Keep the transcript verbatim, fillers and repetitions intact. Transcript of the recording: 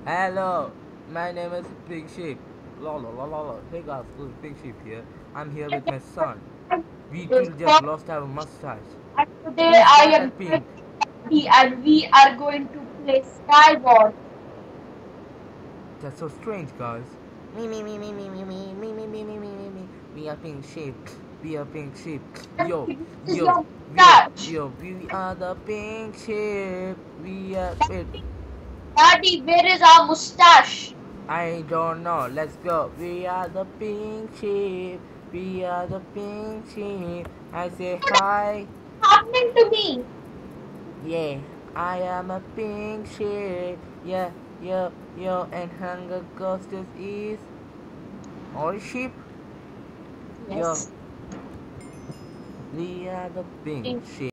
Hello, my name is Pink Sheep. Lolo, lolo, lolo. Hey guys, this is Pink Sheep here. I'm here with my son. We two just lost our mustache. And today Who's I that am at Pink? Happy and we are going to play Skyward. That's so strange, guys. Me, me, me, me, me, me, me, me, me, me, me, me, me, me. We are Pink Sheep. We are Pink Sheep. Yo, This is yo, your yo, touch. yo. We are the Pink Sheep. We are it. Daddy, where is our mustache? I don't know. Let's go. We are the Pink Sheep. We are the Pink Sheep. I say hi. What's happening to me? Yeah, I am a pink sheep. Yeah, yo, yo, and Hunger Ghost is all sheep. Yo, Yes. we are the pink sheep.